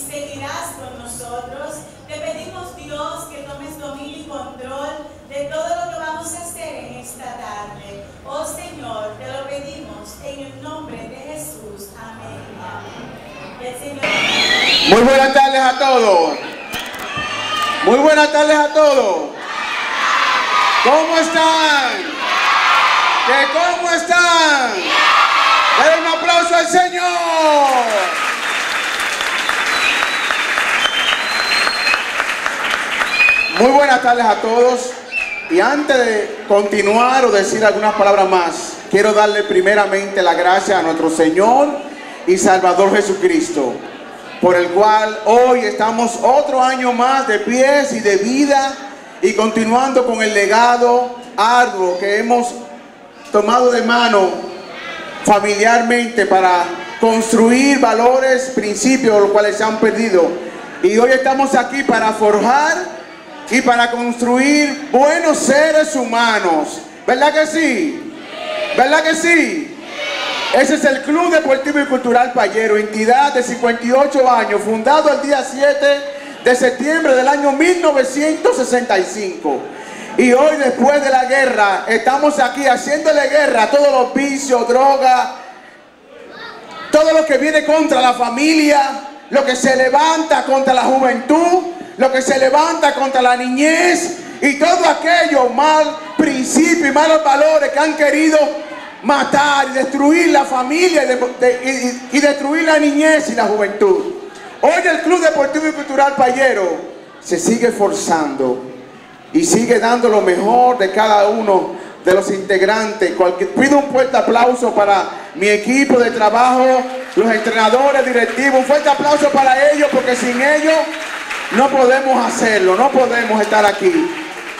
seguirás con nosotros. Te pedimos, Dios, que tomes dominio y control de todo lo que vamos a hacer en esta tarde. Oh Señor, te lo pedimos en el nombre de Jesús. Amén. Amén. El Señor... Muy buenas tardes a todos. Muy buenas tardes a todos. ¿Cómo están? ¿Qué cómo están? Denle un aplauso al Señor. Muy buenas tardes a todos. Y antes de continuar o decir algunas palabras más, quiero darle primeramente la gracia a nuestro Señor y Salvador Jesucristo, por el cual hoy estamos otro año más de pies y de vida y continuando con el legado arduo que hemos tomado de mano familiarmente para construir valores, principios, los cuales se han perdido. Y hoy estamos aquí para forjar y para construir buenos seres humanos. ¿Verdad que sí? ¿Verdad que sí? Ese es el Club Deportivo y Cultural Payero, entidad de 58 años, fundado el día 7 de septiembre del año 1965. Y hoy, después de la guerra, estamos aquí haciéndole guerra a todos los vicios, drogas, todo lo que viene contra la familia, lo que se levanta contra la juventud, lo que se levanta contra la niñez y todo aquello mal principio y malos valores que han querido matar y destruir la familia y destruir la niñez y la juventud. Hoy el Club Deportivo y Cultural Payero se sigue esforzando y sigue dando lo mejor de cada uno de los integrantes. Pido un fuerte aplauso para mi equipo de trabajo, los entrenadores, directivos. Un fuerte aplauso para ellos, porque sin ellos no podemos hacerlo, no podemos estar aquí.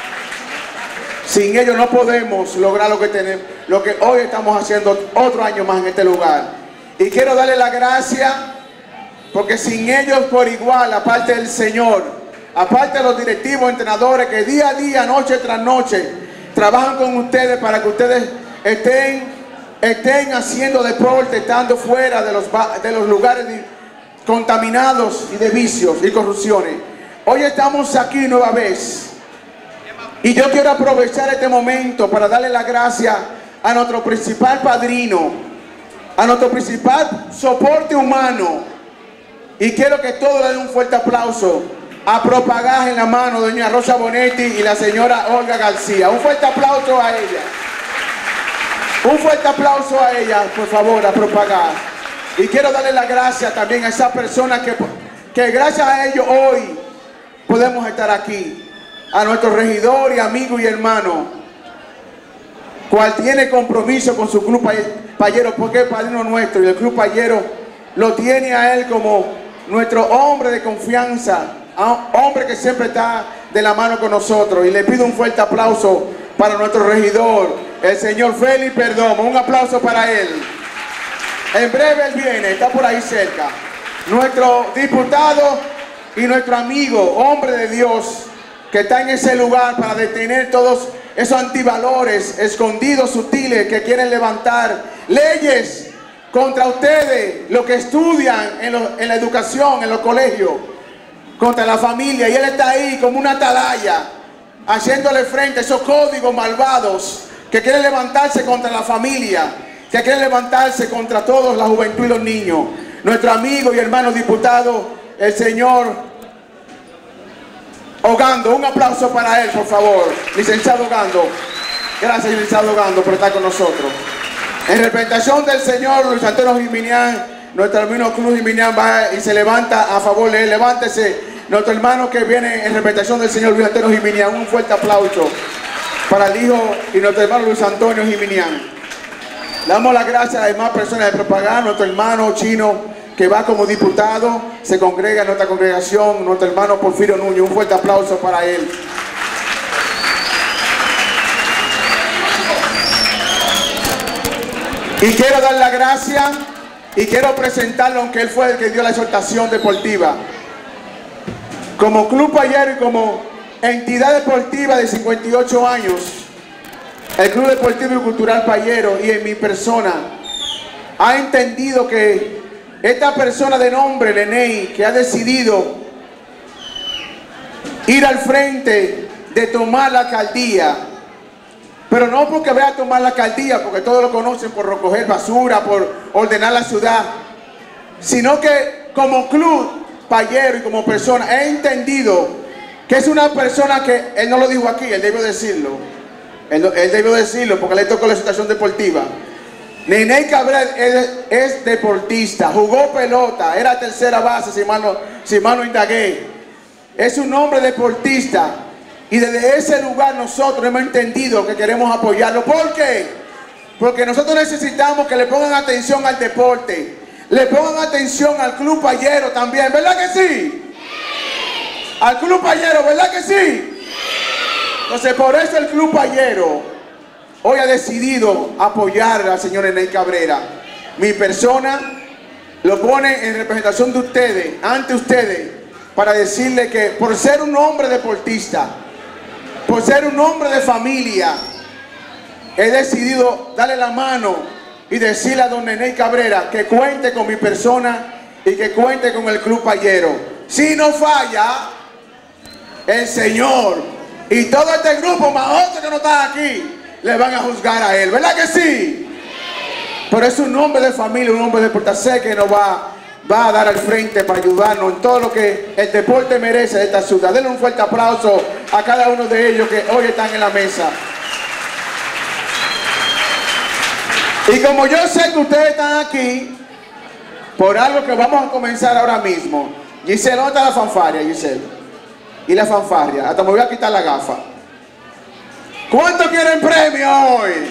Sin ellos no podemos lograr lo que tenemos, lo que hoy estamos haciendo otro año más en este lugar. Y quiero darle la gracia, porque sin ellos por igual, aparte del Señor, aparte de los directivos, entrenadores que día a día, noche tras noche, trabajan con ustedes para que ustedes estén haciendo deporte, estando fuera de los lugares contaminados y de vicios y corrupciones. Hoy estamos aquí nueva vez. Y yo quiero aprovechar este momento para darle la gracia a nuestro principal padrino, a nuestro principal soporte humano. Y quiero que todos le den un fuerte aplauso a Propagás en la mano, doña Rosa Bonetti y la señora Olga García. Un fuerte aplauso a ella. Un fuerte aplauso a ella, por favor, a Propagás. Y quiero darle la gracia también a esas personas que gracias a ellos hoy podemos estar aquí. A nuestro regidor y amigo y hermano, cual tiene compromiso con su Club Payero, porque es padrino nuestro, y el Club Payero lo tiene a él como nuestro hombre de confianza, hombre que siempre está de la mano con nosotros. Y le pido un fuerte aplauso para nuestro regidor, el señor Félix Perdomo. Un aplauso para él. En breve él viene, está por ahí cerca. Nuestro diputado y nuestro amigo, hombre de Dios, que está en ese lugar para detener todos esos antivalores escondidos, sutiles, que quieren levantar leyes contra ustedes, los que estudian en la educación, en los colegios, contra la familia. Y él está ahí como una atalaya, haciéndole frente a esos códigos malvados que quieren levantarse contra la familia, que quieren levantarse contra todos, la juventud y los niños. Nuestro amigo y hermano diputado, el señor Ogando. Un aplauso para él, por favor, licenciado Ogando. Gracias, licenciado Ogando, por estar con nosotros. En representación del señor Luis Antonio Jiminián, nuestro hermano Cruz Jiminián va y se levanta a favor de él. Levántese, nuestro hermano que viene en representación del señor Luis Antonio Jiminián. Un fuerte aplauso para el hijo y nuestro hermano Luis Antonio Jiminián. Le damos las gracias a las demás personas de Propagás, nuestro hermano Chino, que va como diputado, se congrega en nuestra congregación, nuestro hermano Porfirio Núñez. Un fuerte aplauso para él. Y quiero dar la gracia y quiero presentarlo, aunque él fue el que dio la exhortación deportiva. Como Club Payero y como entidad deportiva de 58 años, el Club Deportivo y Cultural Payero, y en mi persona, ha entendido que esta persona de nombre, Leney, que ha decidido ir al frente de tomar la alcaldía, pero no porque vaya a tomar la alcaldía, porque todos lo conocen por recoger basura, por ordenar la ciudad, sino que como club payero y como persona he entendido que es una persona que, él no lo dijo aquí, él debió decirlo, él debió decirlo porque le tocó la situación deportiva. Neney Cabrera es deportista, jugó pelota, era tercera base, si mal no indagué. Es un hombre deportista y desde ese lugar nosotros hemos entendido que queremos apoyarlo. ¿Por qué? Porque nosotros necesitamos que le pongan atención al deporte, le pongan atención al club payero también, ¿verdad que sí? Al club payero, ¿verdad que sí? Entonces por eso el club payero hoy ha decidido apoyar al señor Neney Cabrera. Mi persona lo pone en representación de ustedes, ante ustedes, para decirle que por ser un hombre deportista, por ser un hombre de familia, he decidido darle la mano y decirle a don Neney Cabrera que cuente con mi persona y que cuente con el club payero. Si no falla, el señor y todo este grupo, más otros que no están aquí, le van a juzgar a él, ¿verdad que sí? Pero es un hombre de familia, un hombre de deporte, sé que nos va a dar al frente para ayudarnos en todo lo que el deporte merece de esta ciudad. Denle un fuerte aplauso a cada uno de ellos que hoy están en la mesa. Y como yo sé que ustedes están aquí por algo que vamos a comenzar ahora mismo. Giselle, ¿dónde está la fanfarria, Giselle? Y la fanfarria, hasta me voy a quitar la gafa. ¿Cuántos quieren premio hoy?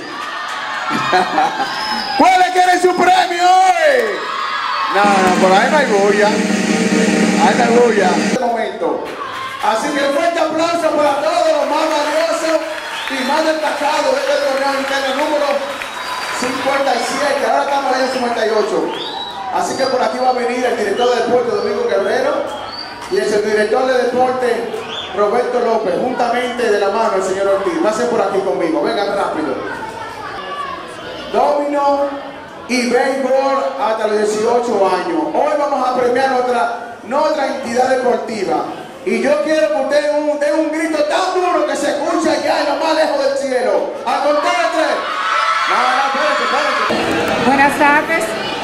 ¿Cuáles quieren su premio hoy? No, por ahí no hay bulla. Ahí no hay bulla. En este momento. Así que un fuerte aplauso para todos los más valiosos y más destacados de este torneo interno número 57. Ahora estamos en el 58. Así que por aquí va a venir el director de deporte Domingo Guerrero y el subdirector de deporte Roberto López, juntamente de la mano el señor Ortiz. Pasen por aquí conmigo, vengan rápido. Domino y béisbol hasta los 18 años. Hoy vamos a premiar nuestra entidad deportiva. Y yo quiero que ustedes den un grito tan duro que se escuche allá en lo más lejos del cielo. A contar de tres. Espérense. Buenas tardes.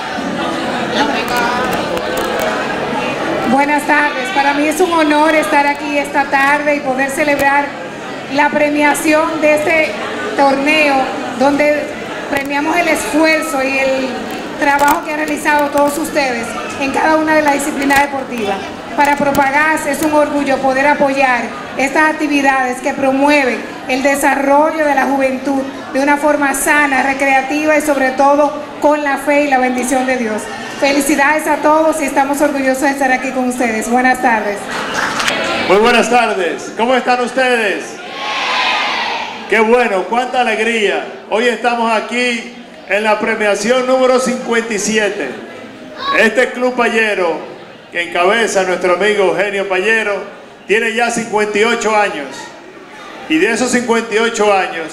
Buenas tardes. Para mí es un honor estar aquí esta tarde y poder celebrar la premiación de este torneo donde premiamos el esfuerzo y el trabajo que han realizado todos ustedes en cada una de las disciplinas deportivas. Para Propagás es un orgullo poder apoyar estas actividades que promueven el desarrollo de la juventud de una forma sana, recreativa y sobre todo con la fe y la bendición de Dios. Felicidades a todos y estamos orgullosos de estar aquí con ustedes. Buenas tardes. Muy buenas tardes. ¿Cómo están ustedes? Qué bueno, cuánta alegría. Hoy estamos aquí en la premiación número 57. Este club payero que encabeza nuestro amigo Eugenio Payero tiene ya 58 años. Y de esos 58 años,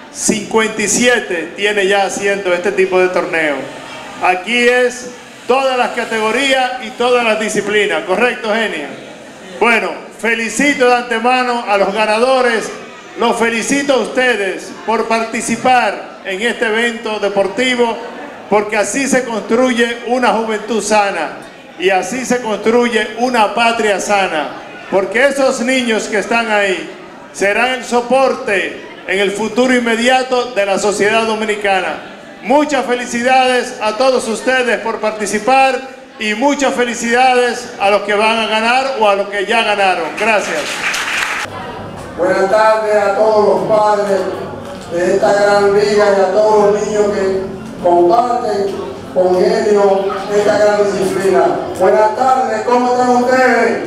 57 tiene ya haciendo este tipo de torneo. Aquí es todas las categorías y todas las disciplinas, ¿correcto, Eugenio? Bueno, felicito de antemano a los ganadores, los felicito a ustedes por participar en este evento deportivo, porque así se construye una juventud sana y así se construye una patria sana, porque esos niños que están ahí serán el soporte en el futuro inmediato de la sociedad dominicana. Muchas felicidades a todos ustedes por participar y muchas felicidades a los que van a ganar o a los que ya ganaron. Gracias. Buenas tardes a todos los padres de esta gran liga y a todos los niños que comparten con Eugenio esta gran disciplina. Buenas tardes, ¿cómo están ustedes?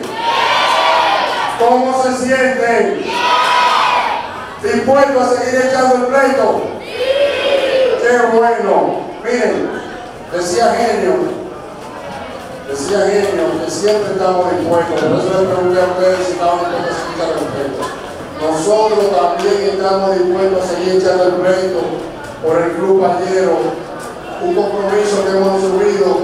¿Cómo se sienten? ¿Dispuestos a seguir echando el pleito? ¡Qué bueno! Miren, decía Eugenio que siempre estamos dispuestos, por eso les pregunté a ustedes si estaban dispuestos a seguir echando el pleito. Nosotros también estamos dispuestos a seguir echando el pleito por el Club Payero, un compromiso que hemos asumido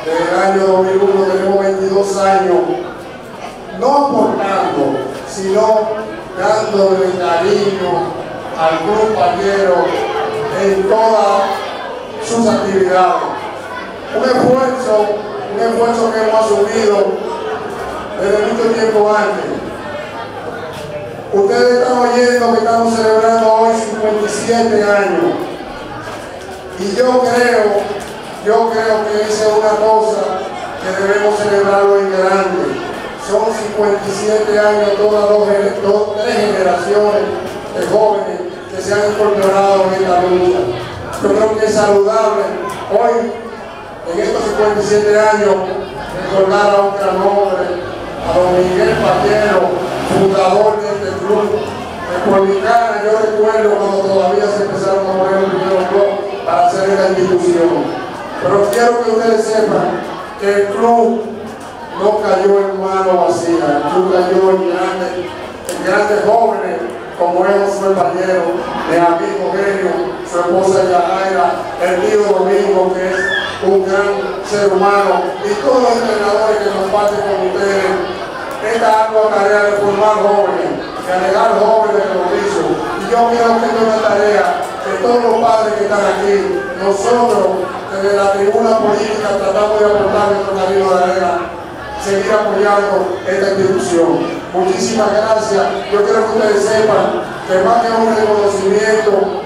Desde el año 2001 tenemos 22 años, no aportando, sino dándole cariño al Club Payero en todas sus actividades. Un esfuerzo que hemos asumido desde mucho tiempo antes. Ustedes están oyendo que estamos celebrando hoy 57 años. Y yo creo que esa es una cosa que debemos celebrarlo en grande. Son 57 años, tres generaciones de jóvenes que se han incorporado en esta lucha. Yo creo que es saludable hoy, en estos 57 años, recordar a un gran hombre, a don Miguel Payero, fundador de este club. En Pueblicana, yo recuerdo cuando todavía se empezaron a mover los primeros clubes para hacer esta institución. Pero quiero que ustedes sepan que el club no cayó en mano vacía, el club cayó en grandes jóvenes como es Josué Payero, mi amigo Genio, su esposa Yajaira, el tío Domingo, que es un gran ser humano, y todos los entrenadores que nos parten con ustedes esta ardua tarea de formar jóvenes, de alejar jóvenes de los vicios. Y yo quiero que esto es una tarea que todos los padres que están aquí, nosotros desde la tribuna política tratamos de aportar nuestro granito de arena, seguir apoyando esta institución. Muchísimas gracias. Yo quiero que ustedes sepan que más que un reconocimiento,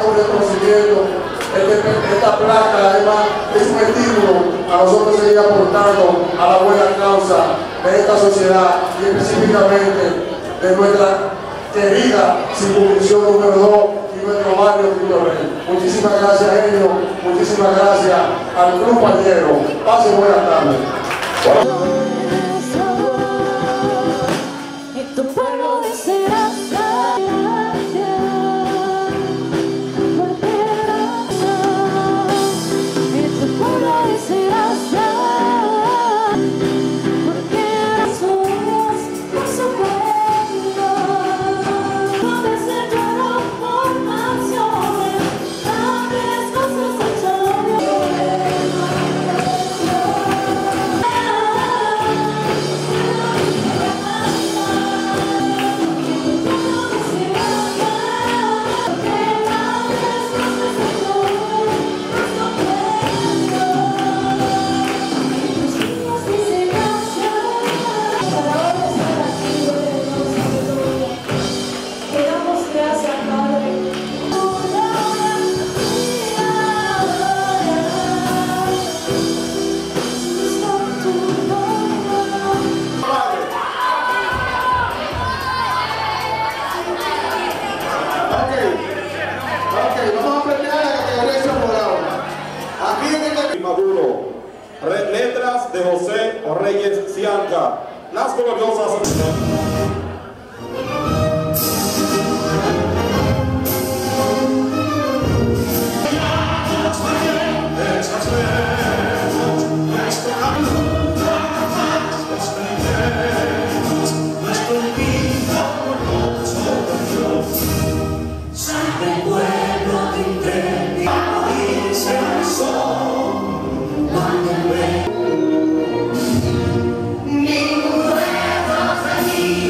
esta placa además es un estímulo a nosotros seguir aportando a la buena causa de esta sociedad y específicamente de nuestra querida circunscripción número 2 y nuestro barrio Cristo Rey. Muchísimas gracias, Genio. Muchísimas gracias al Club Payero. Pasen buenas tardes. Letras de José Reyes Cianca. Las gloriosas. Mi pueblo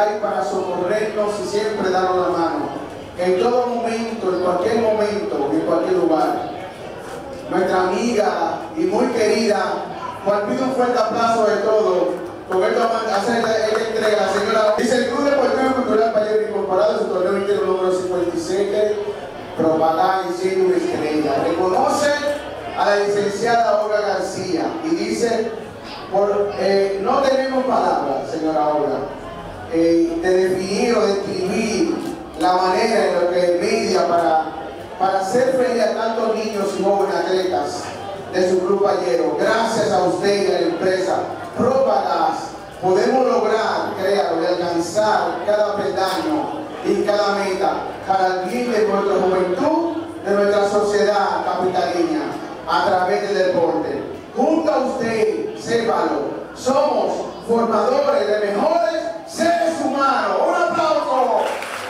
ahí para socorrernos y siempre darnos la mano. En todo momento, en cualquier momento, en cualquier lugar. Nuestra amiga y muy querida, cual pido un fuerte aplauso de todo. Con esto vamos a hacer esta entrega a la señora. Dice el Club Deportivo Cultural Payero incorporado en su torneo interno número 57, propaganda y siendo una estrella. Reconoce a la licenciada Olga García y dice, no tenemos palabras, señora Olga, de definir o describir la manera en la que media para hacer feliz a tantos niños y jóvenes atletas de su Club Payero. Gracias a usted y a la empresa Propagas podemos lograr, créalo, y alcanzar cada peldaño y cada meta para el bien de nuestra juventud, de nuestra sociedad capitalina, a través del deporte. Junto a usted, sépalo, somos formadores de mejores seres humanos. ¡Un aplauso!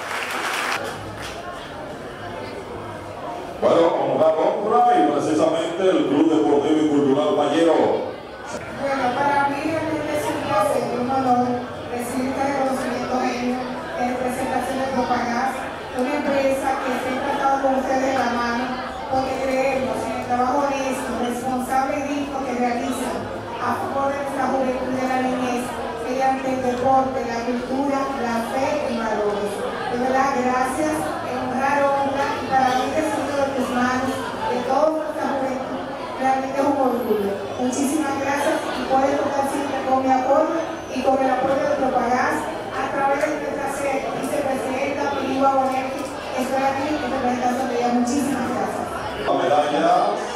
Bueno, vamos a compra y precisamente el Club Deportivo y Cultural Payero. Bueno, para mí realmente es un placer y un honor recibir este reconocimiento en representación de Propagas, una empresa que siempre ha estado con ustedes de la mano, porque creemos en el trabajo honesto, responsable y digno que realizan a favor de nuestra juventud y de la niñez, mediante el deporte, la cultura, la fe y valores. De verdad, gracias, honra, y para mí que es uno de tus manos, de toda nuestra juventud, realmente es un orgullo. Muchísimas gracias y puedes contar siempre con mi apoyo y con el apoyo de Propagas a través de nuestra vicepresidenta Pilua Bonetti. Estoy aquí en representación de ella. Muchísimas gracias. La medalla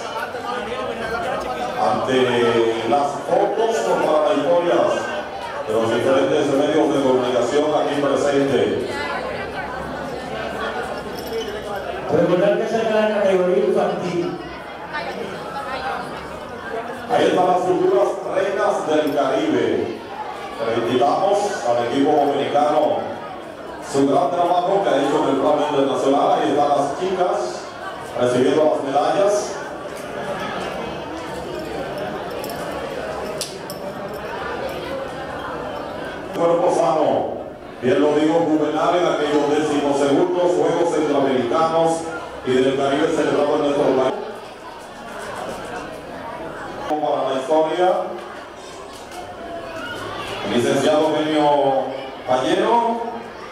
ante las fotos para la historia de los diferentes medios de comunicación aquí presentes. Recordar que esa es la categoría infantil. Ahí están las futuras reinas del Caribe. Felicitamos al equipo dominicano su gran trabajo que ha hecho en el plano internacional. Ahí están las chicas recibiendo las medallas. Cuerpo sano, bien lo digo, juvenal en aquellos 12º Juegos Centroamericanos y del Caribe celebrados en nuestro país. Para la historia, el licenciado Eugenio Payero,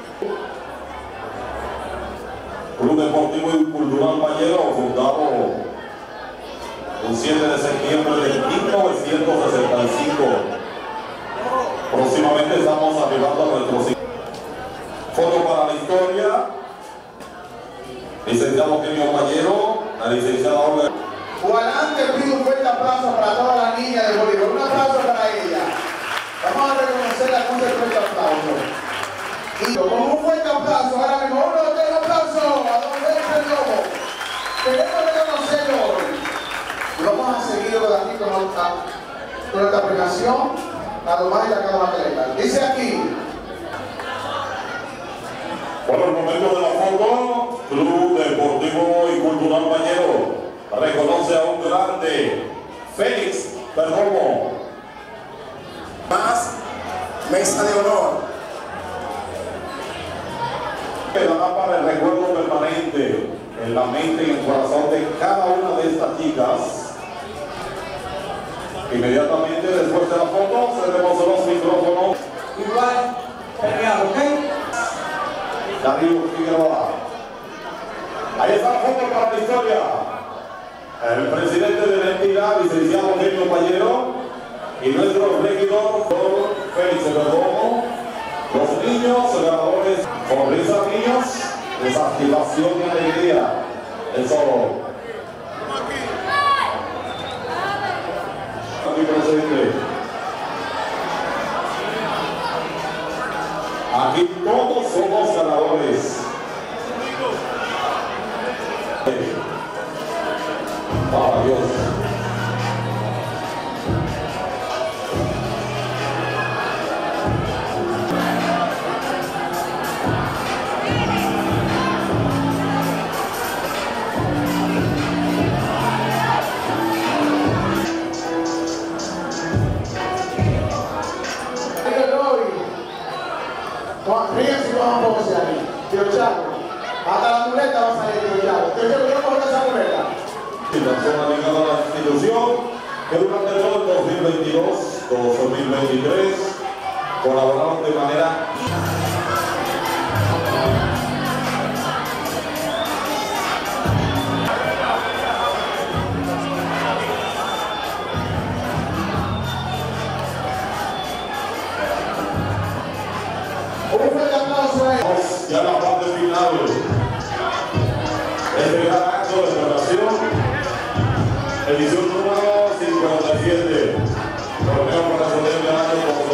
Club Deportivo y Cultural Payero, fundado el 7 de septiembre de 1965. Próximamente estamos arribando a nuestros foto para la historia. Licenciado Eugenio Payero, la licenciada Olga. Adelante, pido un fuerte aplauso para todas las niñas de Bolívar. Un aplauso para ellas. Vamos a reconocerla con un fuerte aplauso. Y con un fuerte aplauso, ahora mismo, uno de los aplausos a don Félix Lobo. Queremos reconocerlo hoy. Y vamos a seguir aquí con nuestra aplicación a lo más de la Cámara Legal. Dice aquí. Bueno, el momento de la foto, Club Deportivo y Cultural Payero reconoce a un grande, Félix Perdomo. Más mesa de honor. Quedará para el recuerdo permanente en la mente y en el corazón de cada una de estas chicas. Inmediatamente después de la foto, cedemos los micrófonos. Igual, peleado, ¿ok? Darío Figueroa. Ahí está la foto para la historia. El presidente de la entidad, licenciado Eugenio Payero, y nuestro regidor, Félix Perdomo, los niños ganadores, sonrisa niños, desactivación y alegría. Eso. Aquí presente. Aquí todos somos ganadores. Para Dios. Ríganse y vamos a ponerse ahí. Tío Chaco, hasta la muleta va a salir, tío Chaco. Tío Chaco, ¿no conoce esa muleta? Persona ligada a la institución que durante todo el 2022-2023 colaboraron de manera Un fuerte aplauso a ellos. ya en la parte final este gran acto de celebración, edición número 57, torneo para resolver el año